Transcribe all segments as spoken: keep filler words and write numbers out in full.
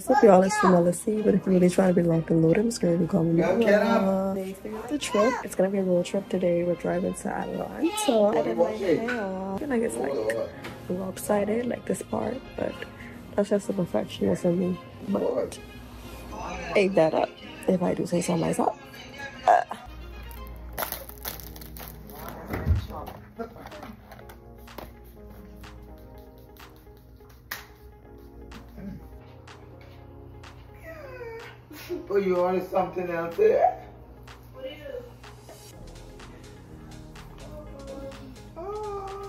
So if y'all is from L S C, but if you're really trying to be locked and loaded, I'm just gonna be calling you. The trip. It's gonna be a road trip today. We're driving to Adeline. So I did my hair. I feel like it's like lopsided, like this part, but that's just the perfectionist in me. But ate that up, if I do say so myself. Uh. Oh, you wanted something else there? What do you do? Oh.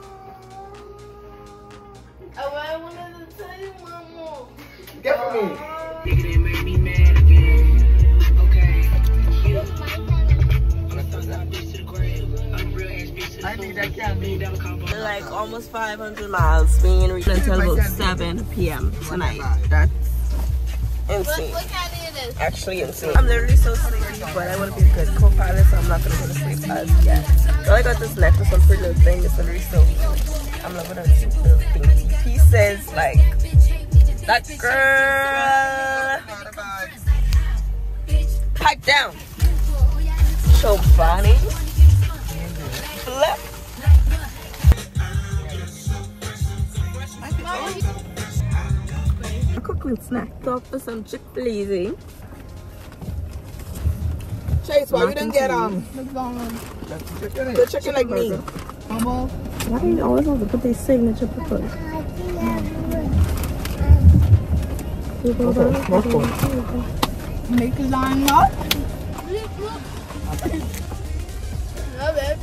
I wanted to tell you one more. Get for me. Nigga, they made me mad again. Okay. You. I need that candy. Like almost five hundred miles being reached until about seven p m tonight. That's insane. What candy it is? Actually insane. I'm literally so sleepy, but I want to be a good co-pilot, so I'm not going to go to sleep as yet. So I got this necklace, some pretty little thing. It's literally so cute. I'm loving those cute little dainty pieces. Like, that girl. Pipe down. Chobani. Flip. A cooking snack. Go for some Chick-fil-A. Chase, why you didn't get um the chicken like me? Why do you always have to put these signature pickles? Make a line up. Love it.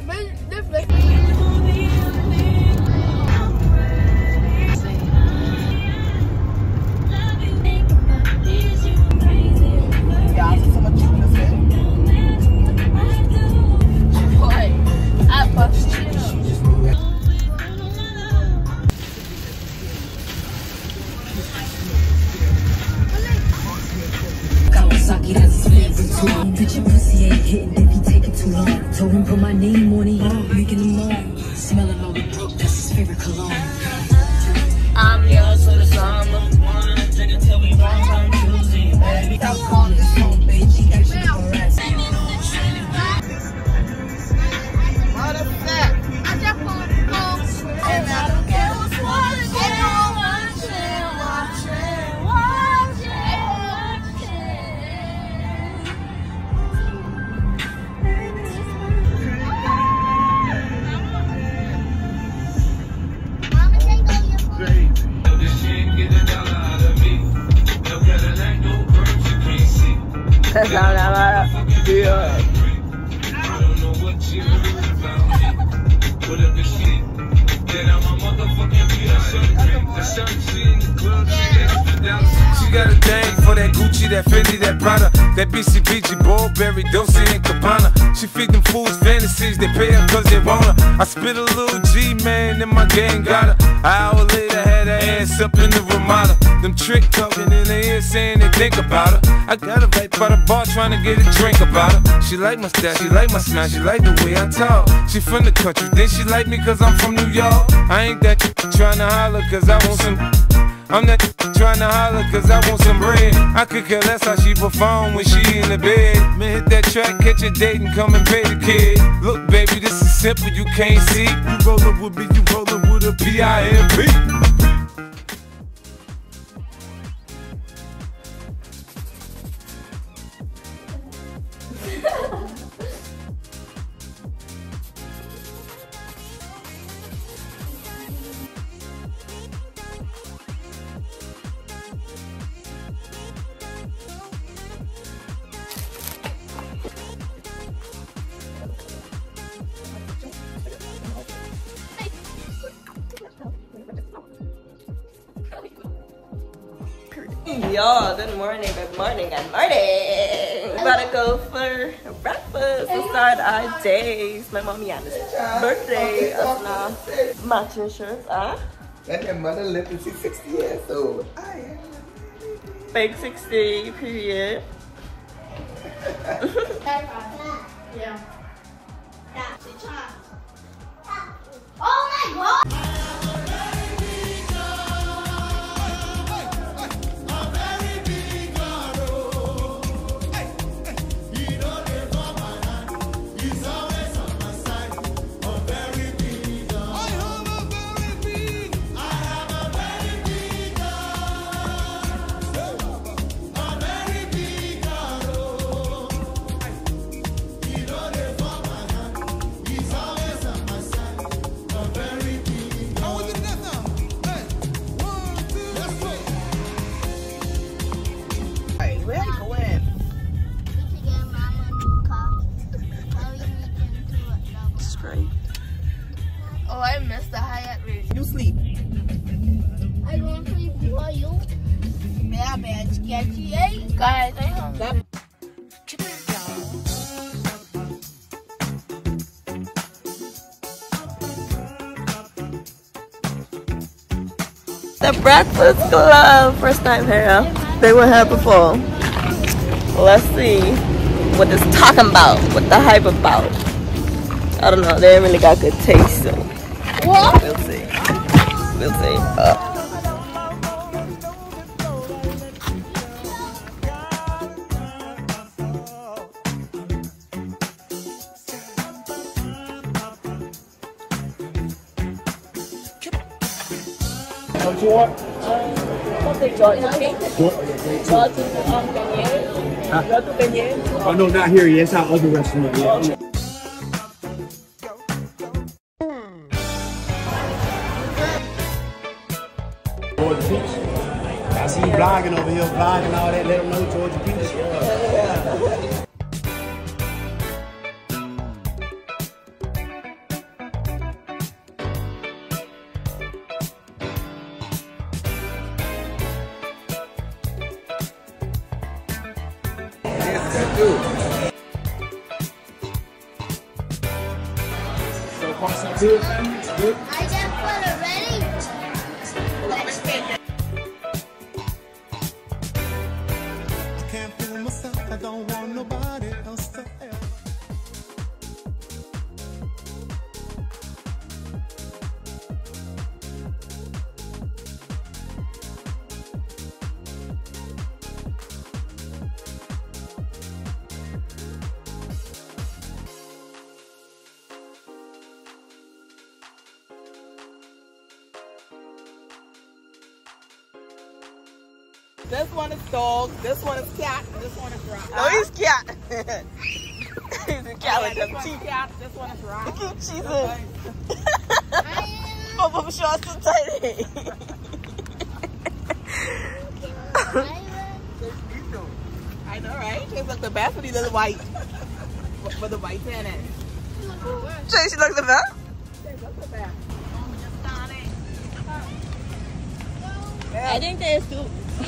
Bitch, your pussy ain't hitting if you take it too long. Told him put my name on it, making him moan. Smelling all the broke, that's his favorite cologne. I'm yours for the summer. Wanna drink until we run from Tuesday, baby. Stop calling this phone, bitch. She got you harassed. What is that? I just want to go. And I don't care what's what it is. Watch it, watch it, watch it, watch it. That's not that bad. Yeah. She got a thing for that Gucci, that Fendi, that Prada, that B C B G, Burberry, Dolce and Gabbana. She feed them fools fantasies, they pay her cause they want her. I spit a little G, man, and my gang got her. An hour later, had her ass up in the Ramada. Them trick talking in her ear saying they think about her. I got her right by the bar trying to get a drink about her. She like my style, she like my smile, she like the way I talk. She from the country, then she like me cause I'm from New York. I ain't that trying to holler cause I want some. I'm not trying to holler cause I want some bread. I could care less how she perform when she in the bed. Man, hit that track, catch a date and come and pay the kid. Look baby, this is simple, you can't see. You rollin' with me, you rollin' with a P I M P. Y'all, good morning, good morning, good morning. We're about to go for breakfast to start our days. My mommy Anna's birthday. Us now matching shirts, huh? And your mother lived to see sixty years old. Big sixty, period. Yeah. Oh my god! got bad sketchy, eh? Guys, I don't know. The Breakfast Club, first time here. They were here before. Let's see what it's talking about, what the hype about. I don't know, they ain't really got good taste, so What? we'll see. We'll see. Uh. What you want? Something Georgia cake. Georgia um, beignet. Huh? Georgia beignet. Oh no, not here yet. It's our other restaurant. Yeah. Georgia Peach. I see you vlogging over here, vlogging all that. Let them know Georgia Peach. Yeah. So far, so good. Good. I just put it ready. I can't fool myself. I don't want nobody else to help. This one is dog, this one is cat, and this one is rock. No, he's cat. He's a cat Yeah, with this them one's teeth. cat, this one is rock. She's a... Both of them shorts so tiny. I know, right? Tastes like the best when he does white. For the white tennis. Jay, she looks the best? That's the best. I think there's two.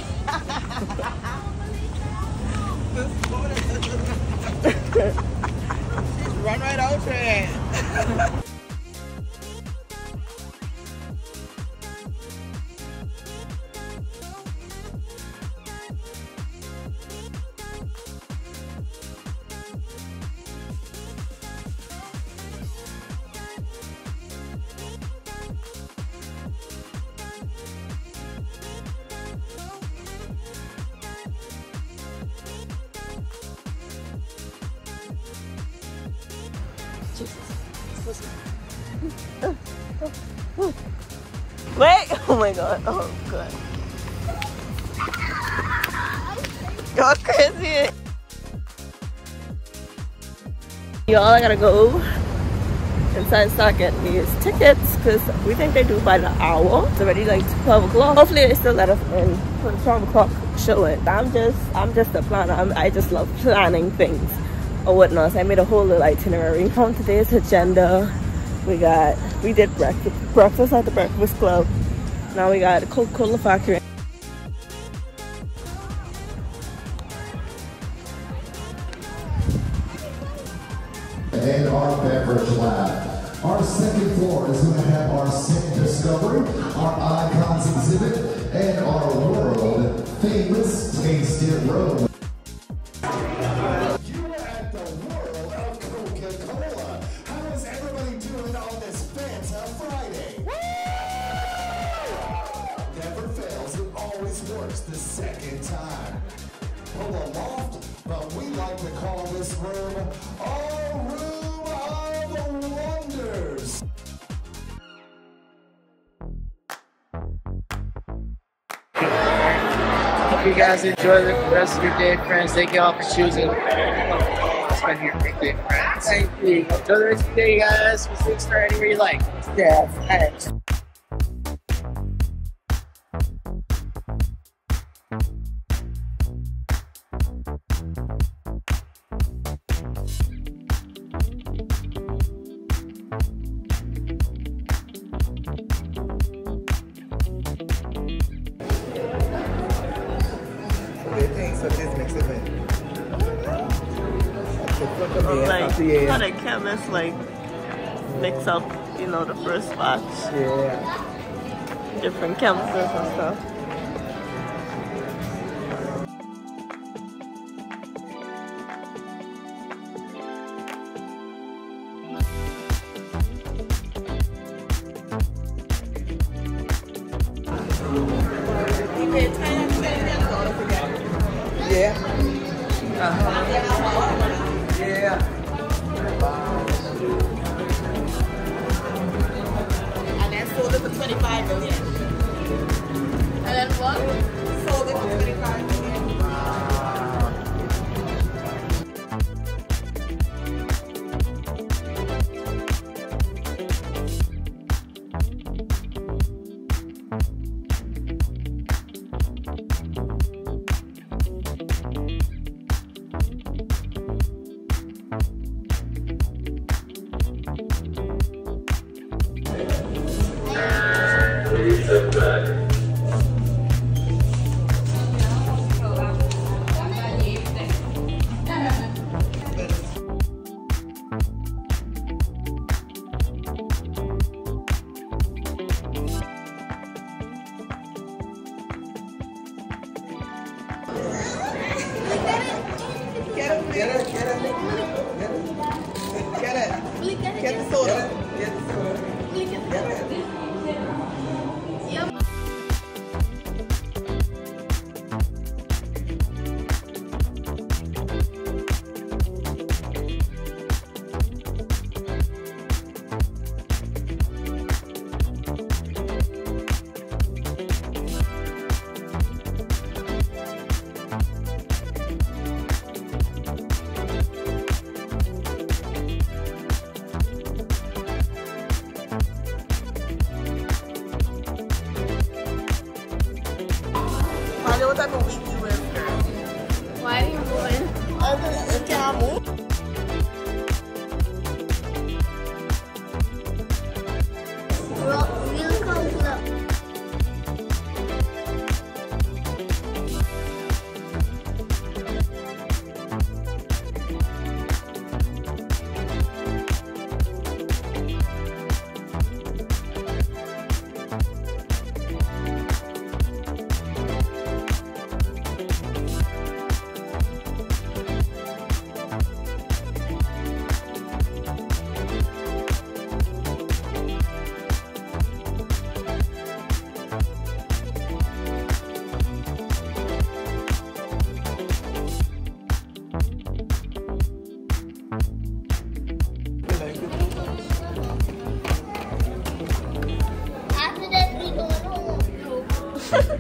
Run right over it. Wait! Oh my god. Oh god. Y'all crazy. Y'all, I gotta go inside and start getting these tickets because we think they do by the hour. It's already like twelve o'clock. Hopefully they still let us in for the twelve o'clock showing. I'm just, I'm just a planner. I'm, I just love planning things or whatnot. So I made a whole little itinerary. On today's agenda, we got, we did breakfast, breakfast at the Breakfast Club. Now we got the Coca-Cola factory. And our beverage lab. Our second floor is going to have our Scent Discovery, our Icons exhibit, and our world famous Taste It Room. You are at the world of Coca-Cola. How is everybody doing on this Fanta Friday? Never fails, it always works the second time. Pull a loft, but we like to call this room our room of wonders. Hope you guys enjoy the rest of your day, friends. Thank you all for choosing to spend your great day, friends. Thank you. Enjoy the rest of your day, guys. We'll see you start anywhere you like. Yeah, thanks. what this makes it with. Like, how the chemists like mix up, you know, the first batch. Yeah. Different chemicals and stuff. Yeah. Uh-huh. Yeah. And then sold it for twenty-five million. And then what? Sold it for twenty-five million. Get it, get it, get it, get it, get it, get the soda, get the soda, get it. What type of week you live, girl? Why are you moving? I can't move. Really cold up. After that, we go home.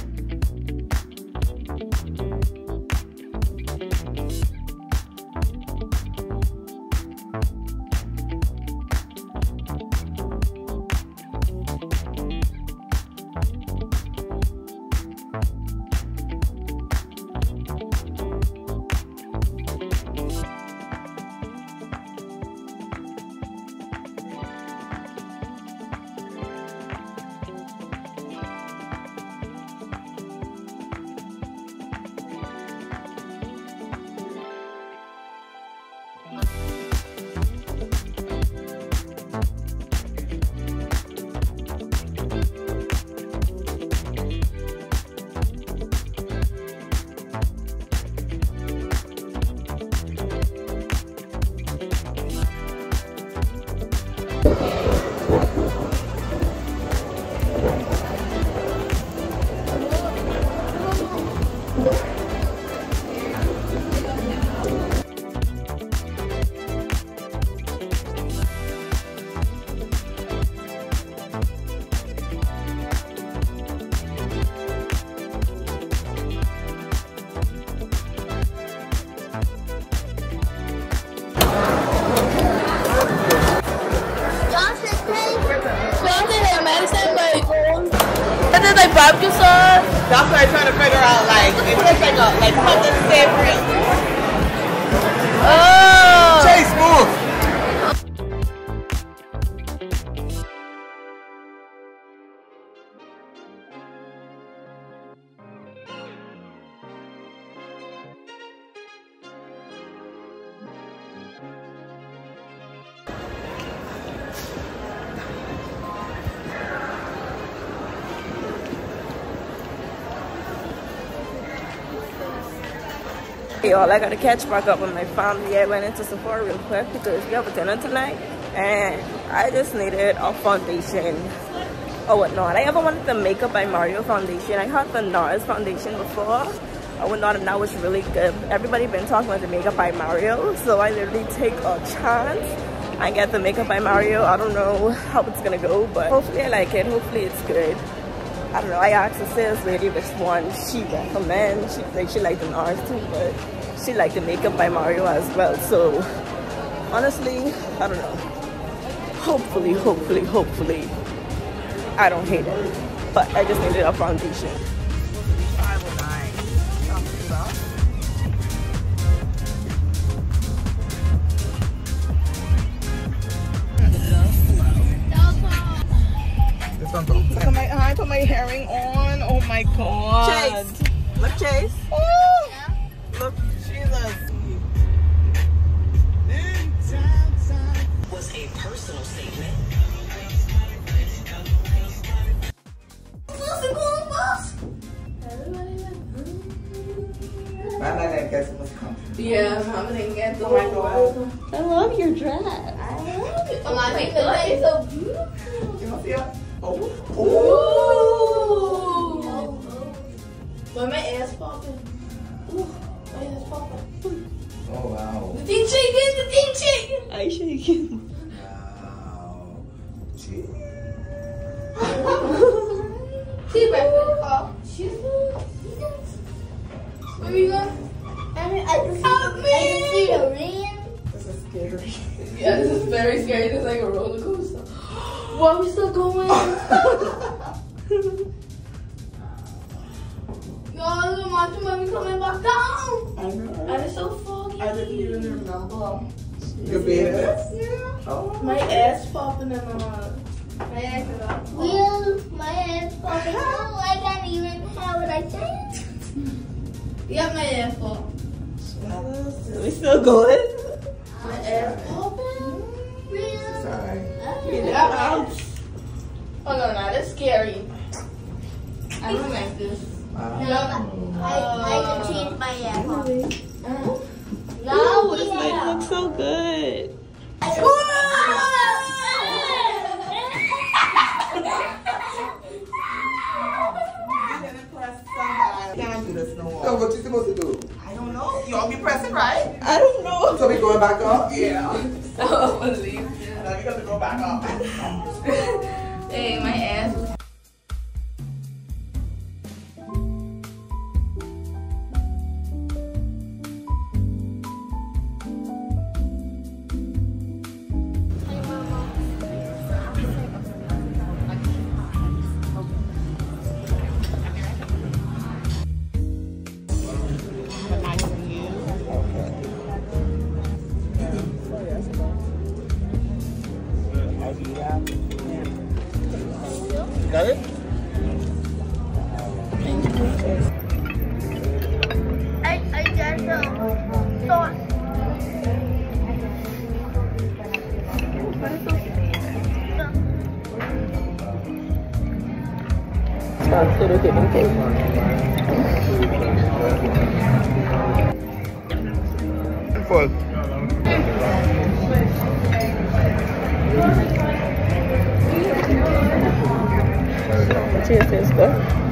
Like barbecue sauce. That's what I'm trying to figure out. Like, it looks like a like something savory. Oh. Chase, move. Hey y'all, I gotta catch back up with my family. I went into Sephora real quick because we have a dinner tonight and I just needed a foundation or whatnot. I ever wanted the Makeup by Mario foundation. I had the NARS foundation before or whatnot, and that was really good. Everybody been talking about the Makeup by Mario, so I literally take a chance and get the Makeup by Mario. I don't know how it's gonna go, but hopefully I like it. Hopefully it's good. I don't know. I asked the sales lady which one she recommends. She like she liked the NARS too, but she liked the Makeup by Mario as well. So honestly, I don't know. Hopefully, hopefully, hopefully, I don't hate it. But I just needed a foundation. Put my, I put my herring on. Oh my god. Chase. Look, Chase. Oh. Yeah. Look. Jesus. Was a personal statement. Yeah, Mama didn't get the right one. I love your dress. I love it. Oh my god, it's so beautiful. You want to see it? Oh. Ooh. But my ass popping. Ooh, my ass popping. Oh wow. The thing shaking, the thing shaking. I shaking. Wow. Gee. See, back in the car. Where we going? I mean, I can see, I can see the rain. This is scary. Yeah, this is very scary. This is like a roller coaster. Why are we still going? Y'all, imagine when we coming back down. I know. And it's so foggy. I didn't even remember. Your baby? Yeah. Oh. My ass popping in my my ass is up. Well, my ass popping. No, I can't even have it. I can't. Yep, my ass popping. Are we still going? My ass popping. Real. Sorry. Yeah. Oh no, no, that's scary. I don't like this. Wow. No, I, I can change my ass. Uh-huh. No, This night looks so good. Can't do this no more. So what you supposed to do? I don't know. Y'all be pressing, right? I don't know. So we going back up? Yeah. So I'm leave. Now we got to go back up. Hey, my ass was. Got it? I, I got the sauce. Start to the kitchen table. Full. Cheers, cheers, good.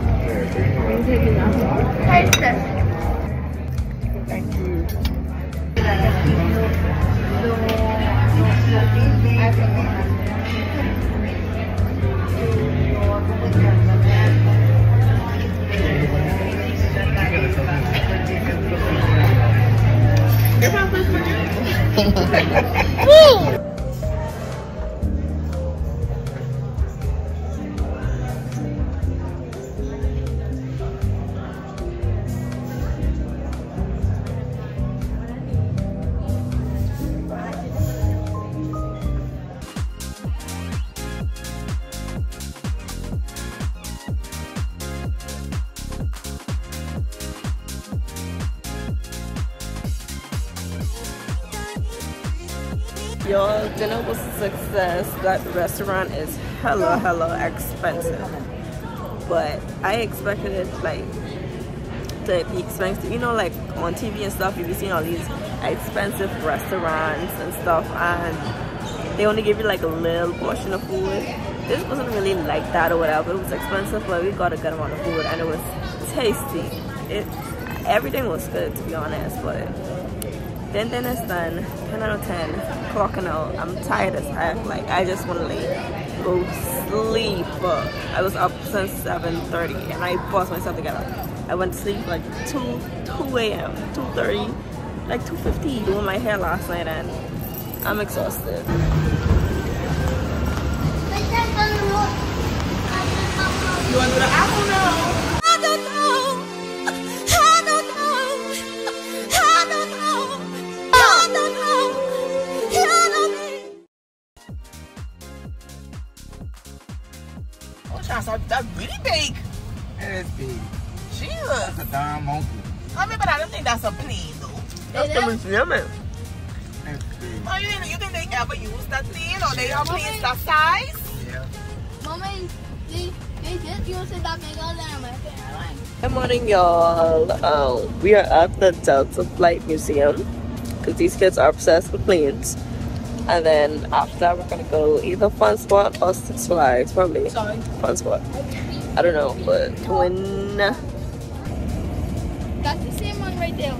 Taste this. Thank you. Your dinner was a success. That restaurant is hella, hella expensive. But I expected it like like the expensive, you know, like on T V and stuff, you've seen all these expensive restaurants and stuff, and they only give you like a little portion of food. This wasn't really like that or whatever. It was expensive, but we got a good amount of food, and it was tasty. It everything was good, to be honest. But then then it's done. ten out of ten. Clocking out. I'm tired as heck. Like I just want to like go sleep. But I was up since seven thirty, and I forced myself to get up. I went to sleep like two A M two thirty, like two fifty doing my hair last night, and I'm exhausted. You want to do the apple now? I don't know. I don't know. I don't know. I don't know. I don't know. Oh, Chance, that's really big. It is big. Jesus. That's a darn monkey. I mean, but I don't think that's a plane, though. That's the museum. It's big. Oh, you, think- you think they ever use that plane, or they have planes that size? Yeah. Mommy, they, they did use it that big on them. Good morning, y'all. Um, we are at the Delta Flight Museum because these kids are obsessed with planes. And then after that, we're gonna go either Fun Spot or Six Flags, probably. Sorry. Fun Spot. I don't know, but when That's the same one right there.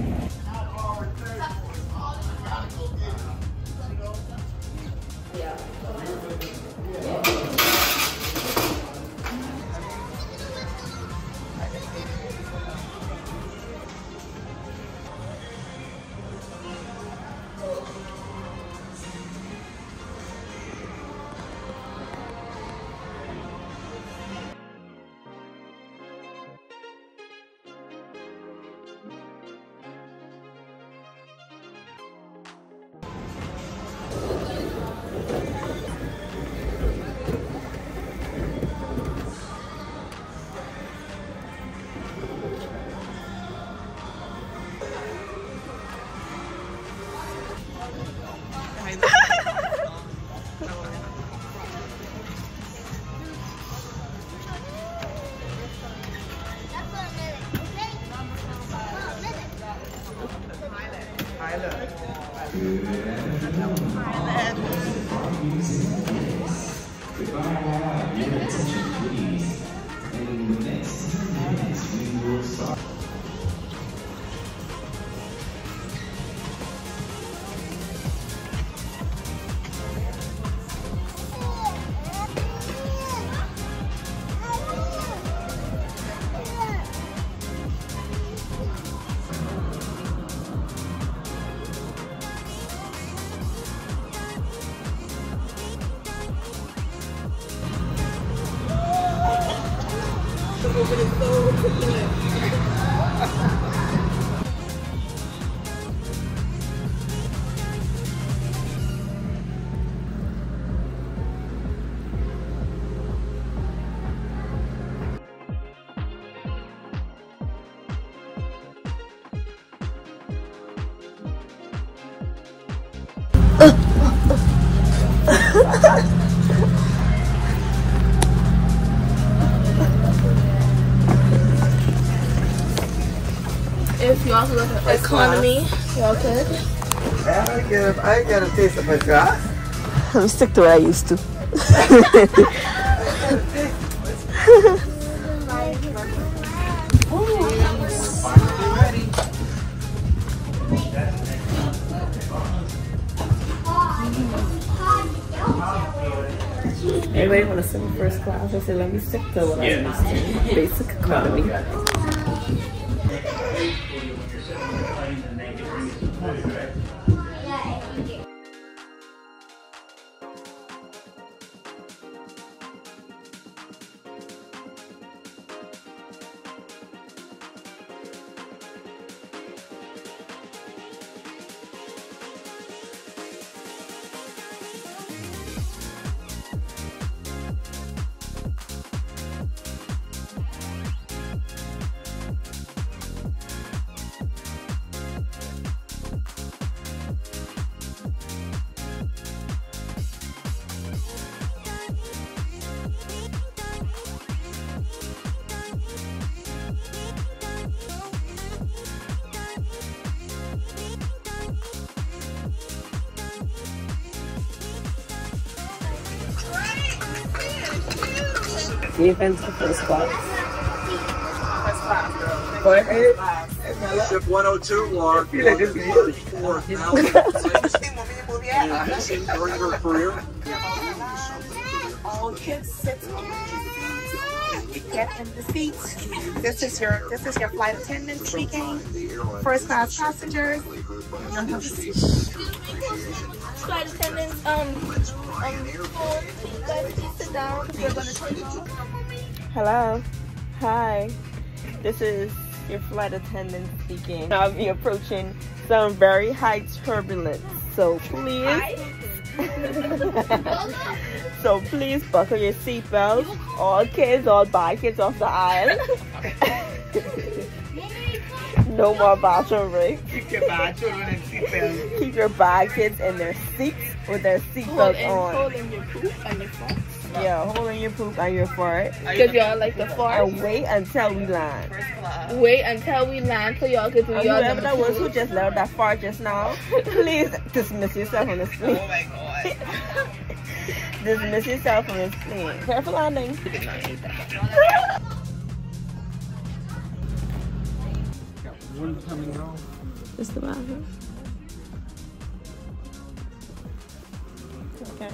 If you also look at economy, y'all could. I get a, I get a taste of a glass. Let me stick to what I used to. Everybody want to sit in first class. I said, let me stick to what I used to. Basic economy. Defense for first class. First class, girl. Go ahead. Ship one oh two, Mark. I feel like this is forty-four thousand. During her career. All kids sit on you get in the seats. This is your this is your flight attendant speaking. First class passengers. Flight attendants, um, um, you guys please sit down because we're gonna take off. Hello. Hi. This is your flight attendant speaking. I'll be approaching some very high turbulence. So please So please buckle your seatbelts. All kids, all bad kids off the aisle. No more bathroom breaks. Keep your bad children in seatbelts. Keep your bad kids in their seats with their seatbelts on. Holding your poop and your fart. Yeah, holding your poop and your fart. Because y'all like the fart. And wait until we land. Wait until we land so y'all can do and y'all whoever that was who just let that fart just now, please dismiss yourself on this plane. Oh my god. Dismiss yourself on this plane. Careful landing. One coming home. It's the bathroom. Okay.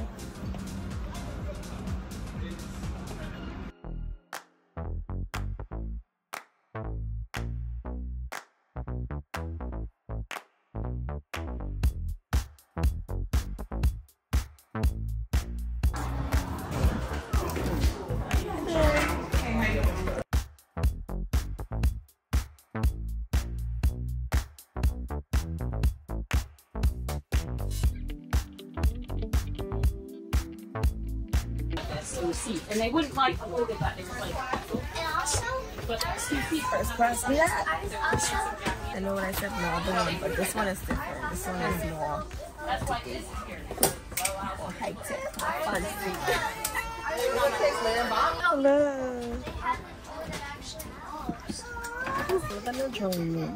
Seat, and they wouldn't like to look at that. They were like, but that's two feet First class, yeah. I know what I said, no, the one, but this one is different. This one is more, more high tech, fancy. Hello. Look at the drone room.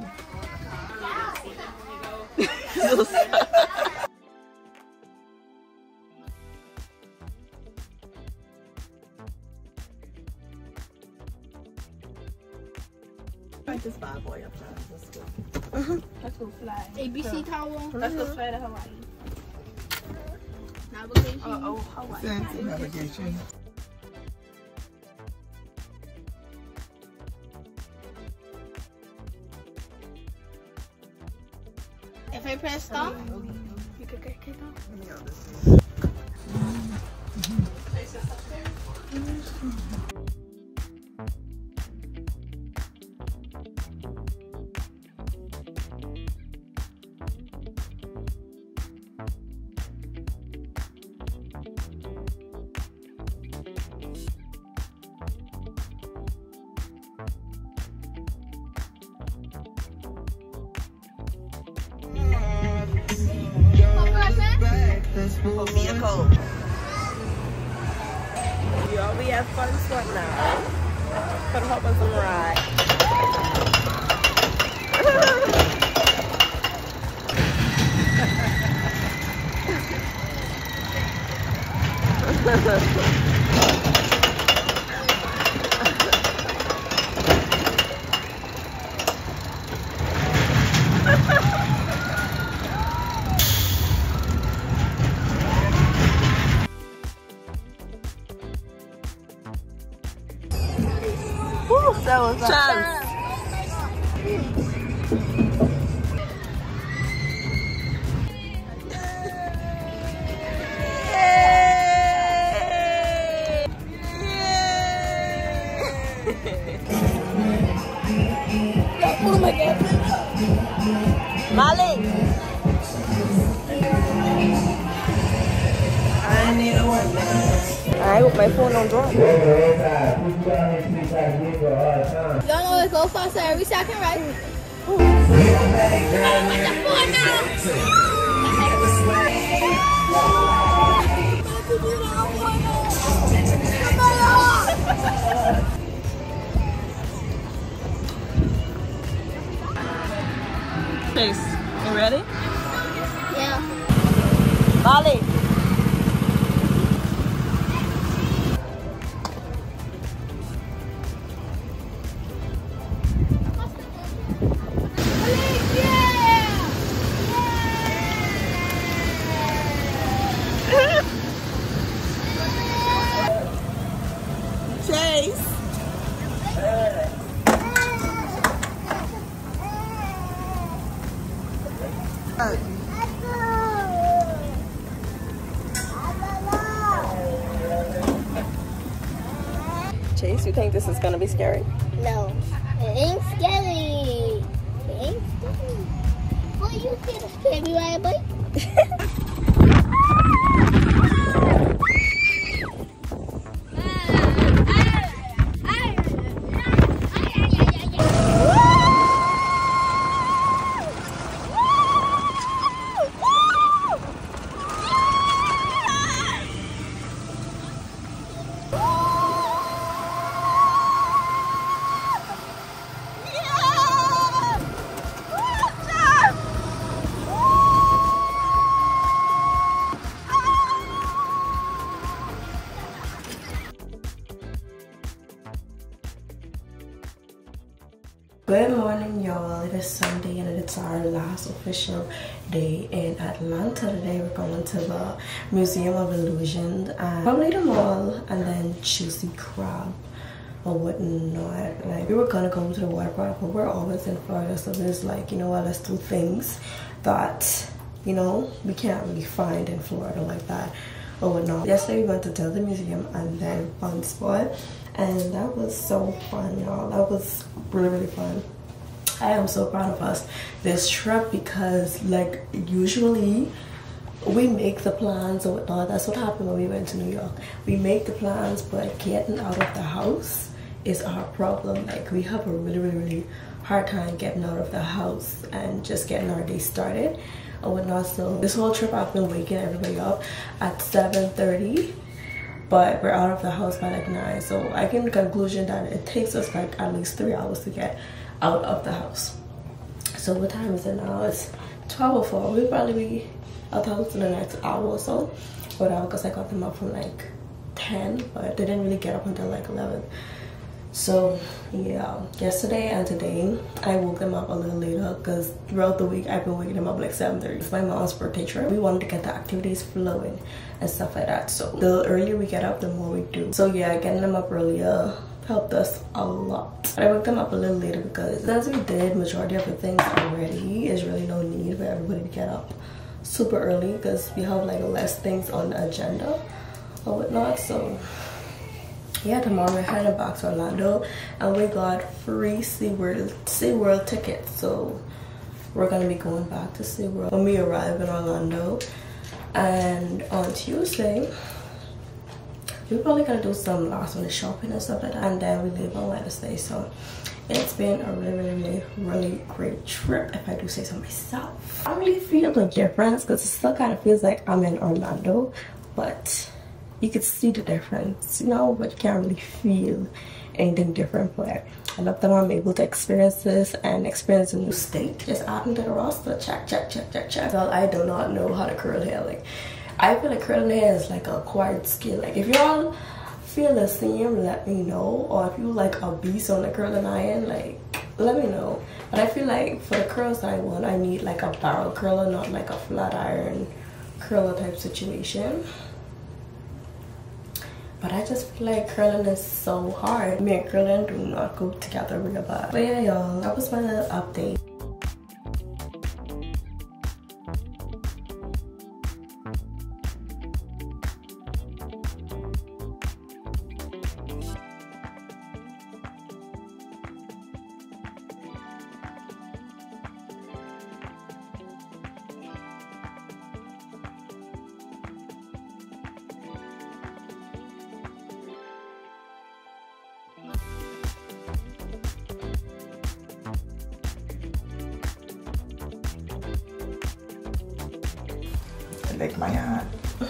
This bad boy up there. Let's go. Uh-huh. Let's go fly. A B C Tower. Let's go fly to Hawaii. Navigation. Uh oh, Hawaii. Fancy navigation. If I press stop, you could get kicked off. For vehicle. Y'all, we have fun spot now. Gonna hop on some ride. Woo, that was a chance. oh my god. Molly. I need a one minute. I hope my phone don't drop. Y'all know it goes faster every second, right? Oh, Chase, you ready? yeah. Molly. Chase, you think this is gonna be scary? No, it ain't scary. It ain't scary. Well, you can scare me right away. Good morning, y'all. It is Sunday and it's our last official day in Atlanta. Today we're going to the Museum of Illusion and probably the mall and then Juicy Crab or whatnot. Like, we were gonna go to the water park, but we're always in Florida, so there's like, you know what, let's do things that, you know, we can't really find in Florida like that or whatnot. Yesterday we went to Delta Museum and then Fun Spot, and that was so fun, y'all. That was really, really fun. I am so proud of us this trip because, like, usually we make the plans or whatnot. That's what happened when we went to New York. We make the plans, but getting out of the house is our problem. Like, we have a really, really, really hard time getting out of the house and just getting our day started or whatnot. So this whole trip I've been waking everybody up at seven thirty. But we're out of the house by like nine, so I came to the conclusion that it takes us like at least three hours to get out of the house. So what time is it now? It's twelve oh four. We'll probably be out the house in the next hour or so, whatever, because I got them up from like ten, but they didn't really get up until like eleven. So yeah, yesterday and today I woke them up a little later because throughout the week I've been waking them up like seven thirty. It's my mom's birthday trip. We wanted to get the activities flowing and stuff like that, so the earlier we get up, the more we do. So yeah, getting them up earlier helped us a lot. I woke them up a little later because since we did majority of the things already, there's really no need for everybody to get up super early because we have like less things on the agenda or whatnot. So yeah, tomorrow we're heading back to Orlando and we got free SeaWorld, SeaWorld tickets. So we're gonna be going back to SeaWorld when we arrive in Orlando. And on Tuesday, we're probably gonna do some last minute shopping and stuff like that. And then we leave on Wednesday. So it's been a really, really, really great trip, if I do say so myself. I don't really feel the difference because it still kind of feels like I'm in Orlando, but you could see the difference, you know, but you can't really feel anything different. But I love that I'm able to experience this and experience a new state. Just adding to the roster. Check, check, check, check, check. Well, I do not know how to curl hair. Like, I feel like curling hair is like an acquired skill. Like, if y'all feel the same, let me know. Or if you like a beast on the curling iron, like, let me know. But I feel like for the curls I want, I need like a barrel curler, not like a flat iron curler type situation. But I just feel like curling is so hard. Me and curling do not go together real bad. But yeah, y'all, that was my little update. Lick my hand.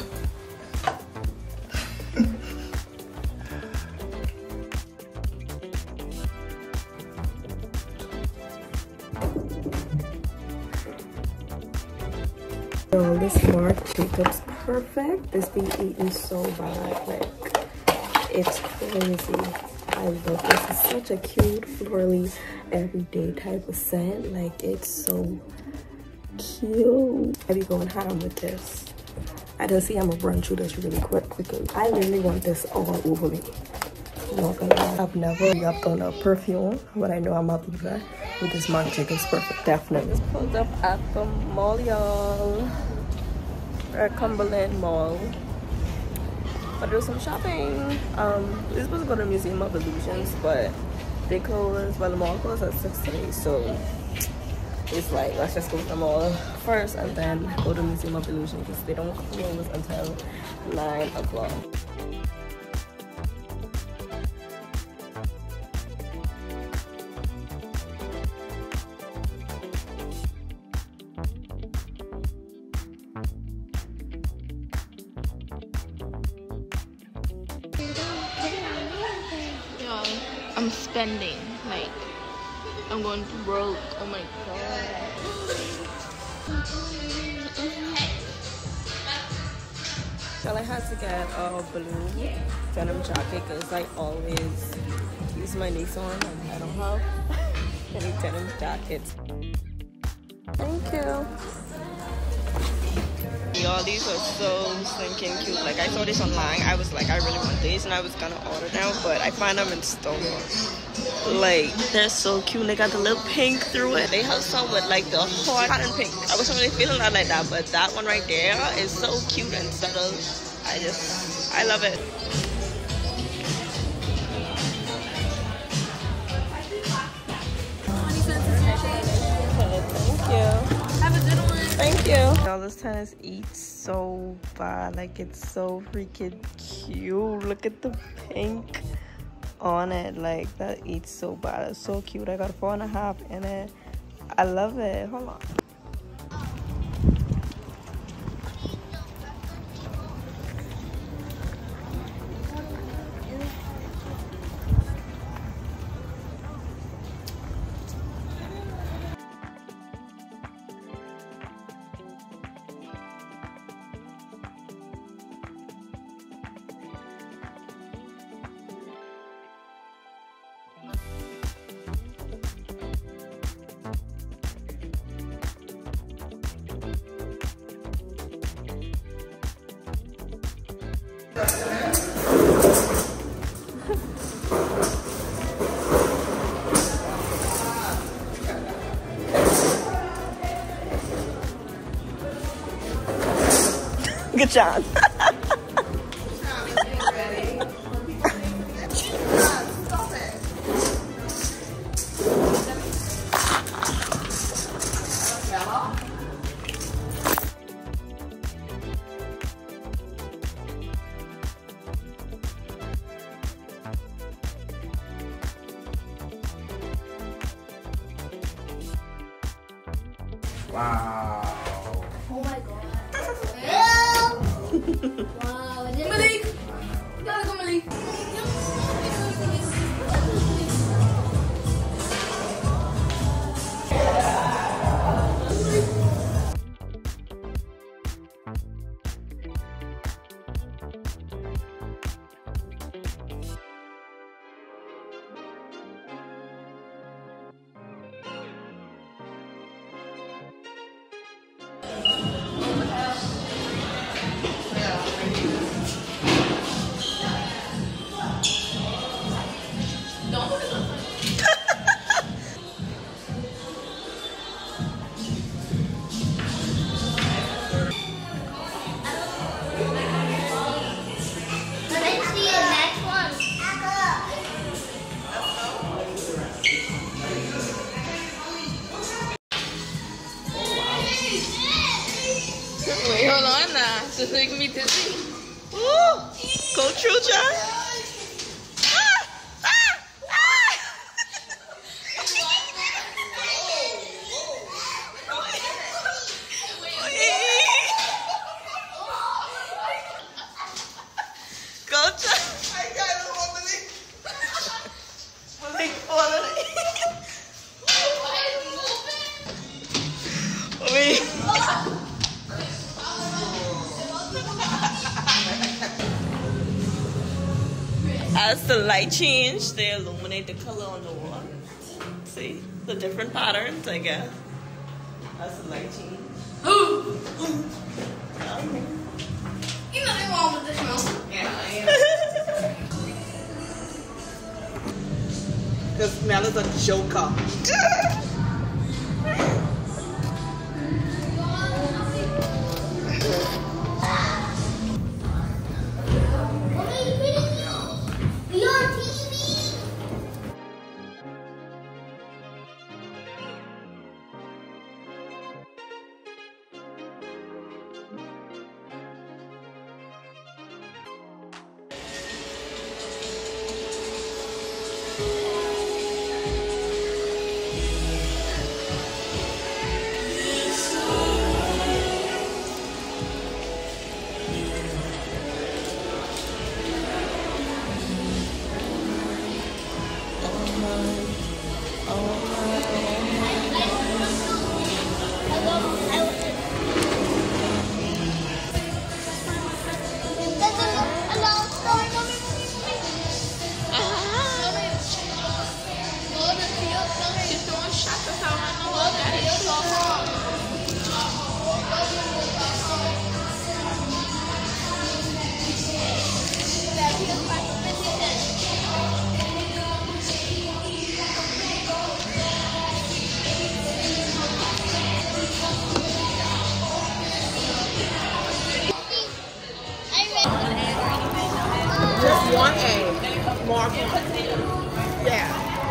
So this Marc Jacobs Perfect is being eaten so bad, like it's crazy. I love this. It's such a cute, florally, everyday type of scent. Like, it's so cute. I be going ham with this. I just see I'm gonna run through this really quick because I really want this all over me. Not gonna lie, I've never upped on a perfume, but I know I'm up to that with this Marc Jacobs Perfect, definitely. Pulled up at the mall, y'all. We're at Cumberland Mall. But do some shopping. Um, we were supposed to go to the Museum of Illusions, but they closed, well, the mall closed at six today, so it's like, let's just go to the mall first and then go to the Museum of Illusions because they don't close until nine o'clock. I'm spending, like, I'm going broke. Oh my god. So I had to get a blue denim jacket because I always use my niece on and I don't have any denim jackets. Thank you. Y'all, these are so stinking cute. Like, I saw this online. I was like, I really want these and I was gonna order them, but I find them in store. Like, they're so cute. And they got the little pink through it. They have some with like the hot cotton pink. I wasn't really feeling that like that, but that one right there is so cute and subtle. I just, I love it. Thank you. Have a good one. Thank you. Y'all, this tennis eats so bad. Like, it's so freaking cute. Look at the pink on it. Like, that eats so bad. It's so cute. I got a four and a half in it. I love it. Hold on. Good job. Wow. Oh my god. Wow. Malik! You gotta go, Malik. Wait, hold on now. This is making me dizzy. Woo! Go true, John. Ah! Ah! Ah! Go, John. I can't believe Malik falling. Wait. As the light change, they illuminate the color on the wall. See? The different patterns, I guess. As the light change. Ooh! You nothing wrong with this, no? Yeah, I am. Because Mel is a joker. Just one egg. Mark. Yeah.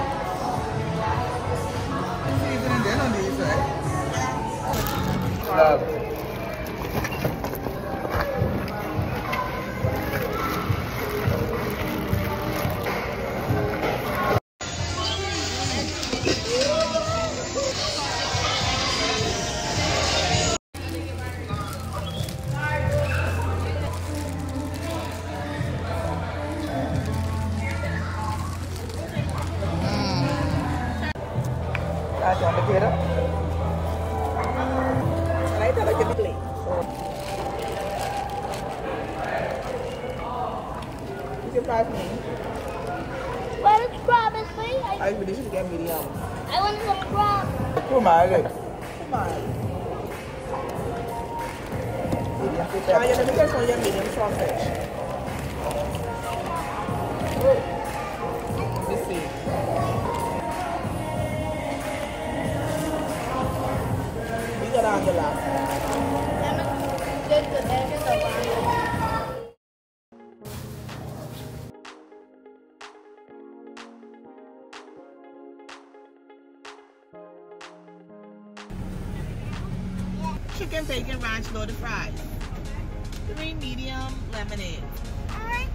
Seasoning then on these, right? Love. On the theater. I thought I could play. You can price me. What is crab, please? I really should get medium. I want some crab. Come on, look. Come on. I get the first one, you medium sausage. Let's see. On the last. Chicken bacon ranch loaded fries. Three medium lemonade. Alright.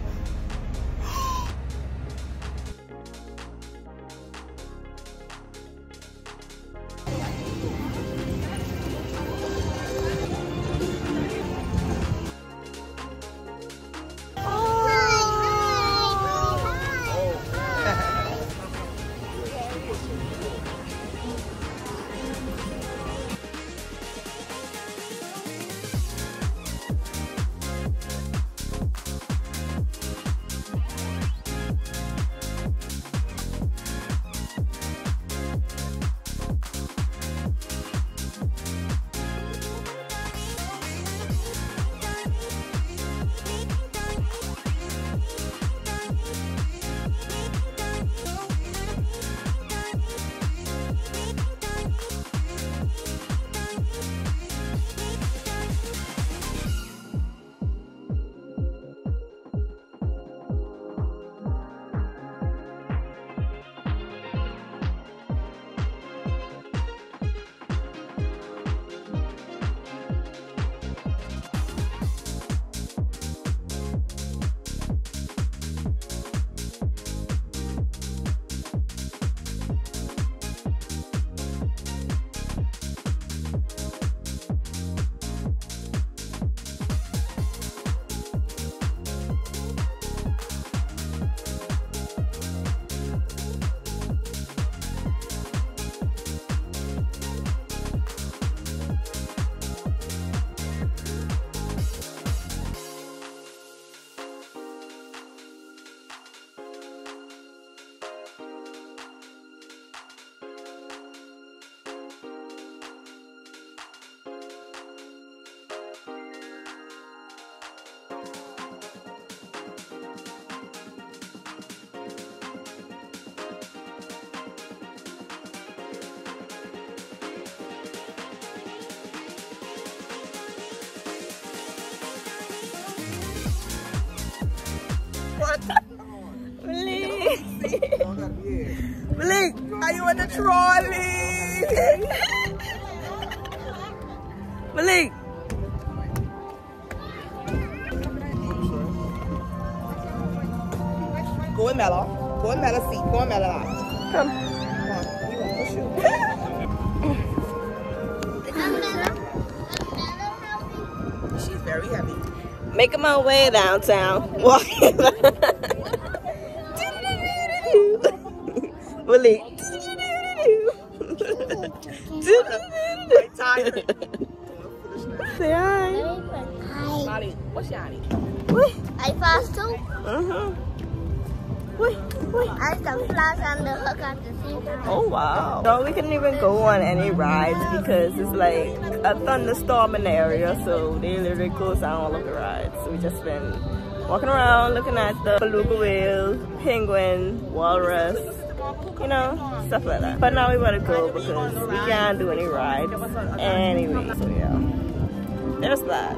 Malik. Malik, are you on the trolley? Malik. Go in Mella. Go in Mella's seat. Go in Mella. Come. Come on. We want to push you. She's very heavy. Making my way downtown. Walking. Malik. I'm tired. Say hi. Hi. What's your name? I fast too. Uh-huh. I some flowers on the hook at the sea. Oh wow. So we couldn't even go on any rides because it's like a thunderstorm in the area, so they literally closed down all of the rides. So we just been walking around looking at the beluga whale, penguin, walrus, you know, stuff like that. But now we want to go because we can't do any rides anyway. So yeah, there's that.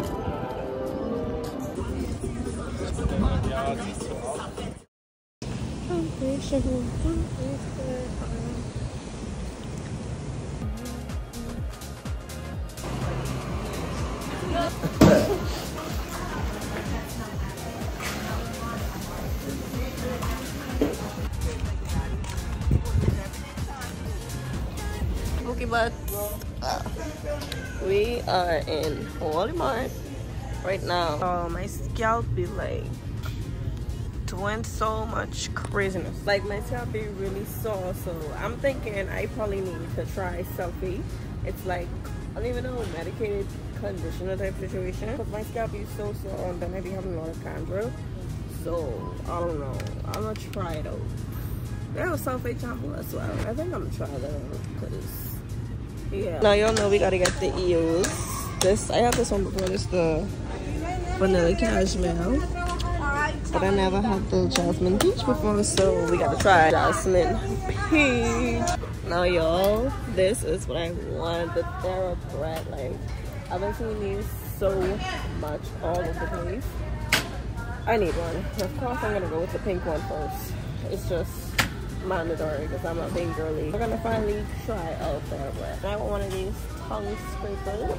Okay, but uh, we are in Walmart right now. Oh, my scalp be like doing so much craziness. Like my scalp be really sore, so I'm thinking I probably need to try selfie. It's like, I don't even know, medicated conditioner type situation, because my scalp is so sore and then I be having a lot of dandruff. So I don't know, I'm gonna try it out. They have sulfate shampoo as well. I think I'm gonna try that out because yeah. Now y'all know we gotta get the Eos. This I have this one before. This the vanilla cashmere. But I never had the jasmine peach before, so we gotta try jasmine peach. Now y'all, this is what I want, the TheraBreath. Like, I've been seeing these so much all over the place. I need one. Of course I'm gonna go with the pink one first. It's just mandatory because I'm not being girly. We're gonna finally try out TheraBreath. I want one of these tongue scrapers.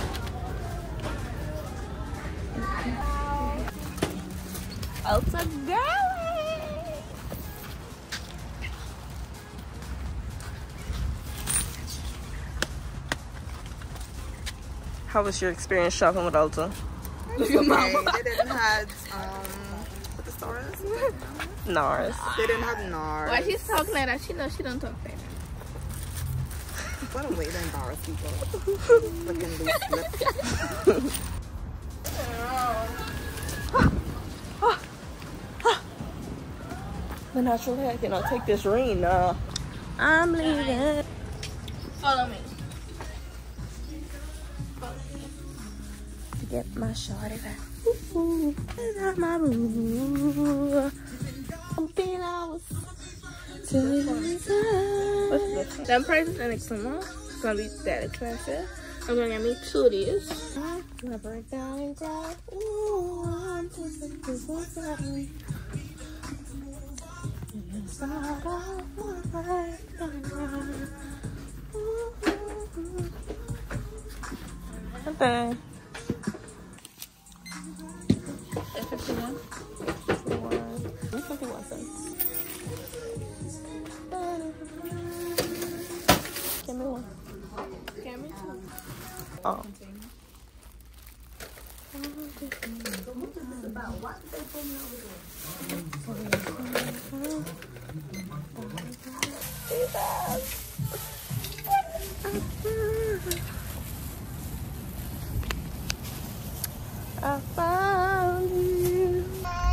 Ulta girly. How was your experience shopping with Ulta? Okay, they didn't have um what the store is? NARS. They didn't have NARS. Why she's talking like that? She knows she don't talk like that. What a way to embarrass people. Looking loose lips. The natural hair cannot take this rain now. I'm leaving. Follow me. To get my shawty back. Ooh, ooh, my boo. I'm being hours. What's this? Them prices in Exuma. It's gonna be that expensive. I'm gonna get me two of these. I'm gonna break down and cry. Ooh, I'm just like this was happening. Okay. fifty-one. fifty-one cents. Give me one. Give me two. Oh. I found you.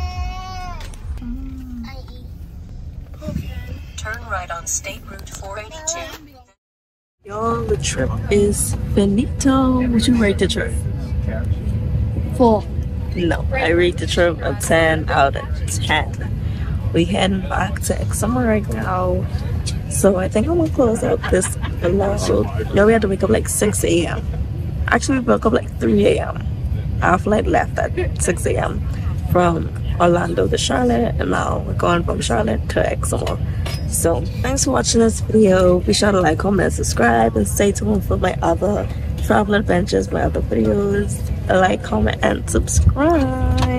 Okay. Turn right on State Route four eighty-two. Y'all, the trip is finito. Would you rate the trip? Four. No, I rate the trip a ten out of ten. We heading back to Exuma right now. So I think I'm gonna close out this vlog. No, we had to wake up like six A M Actually, we woke up like three A M Our flight left at six A M from Orlando to Charlotte, and now we're going from Charlotte to Exuma. So thanks for watching this video. Be sure to like, comment, and subscribe, and stay tuned for my other travel adventures, my other videos. Like, comment, and subscribe.